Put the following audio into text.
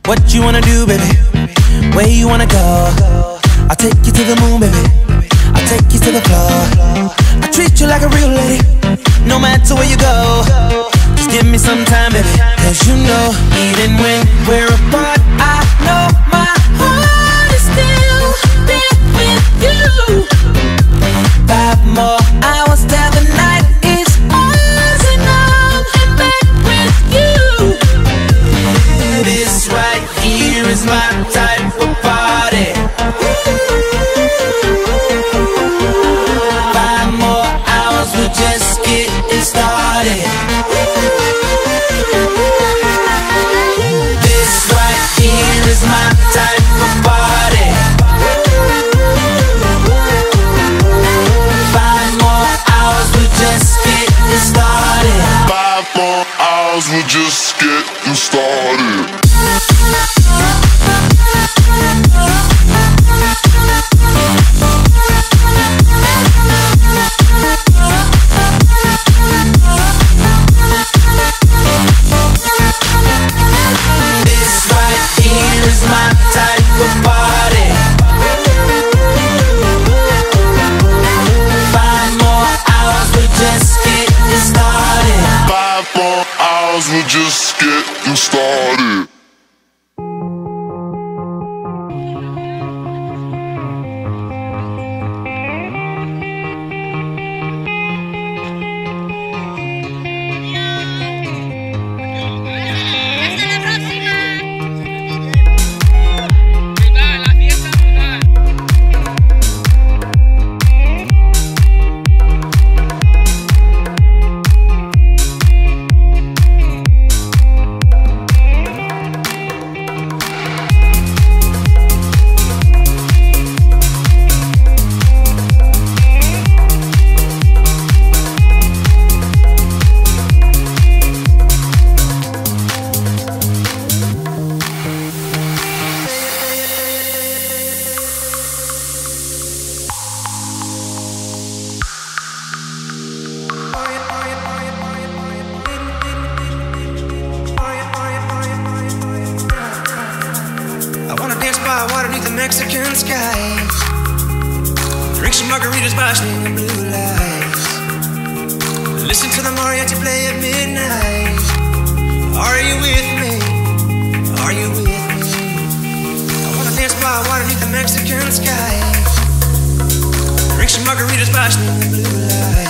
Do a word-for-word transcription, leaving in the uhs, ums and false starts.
What you wanna do, baby? Where you wanna go? I'll take you to the moon, baby. I'll take you to the floor. I treat you like a real lady, no matter where you go. Just give me some time, baby. Cause you know, even when we're apart, I know my heart is still there with you. Five more hours till the night is ours, and I'm back with you. This right here is my type of party. Five more hours, we're just getting started. This right here is my type of party. Five more hours, we're just getting started. Five more hours, we're just getting started. This right here is my type of party. Five more hours, we're just getting started. Five more hours, we're just getting started. Mexican skies, drink some margaritas by swinging blue lights, listen to the mariachi play at midnight. Are you with me? Are you with me? I wanna dance by water beneath the Mexican skies, drink some margaritas by swinging blue lights.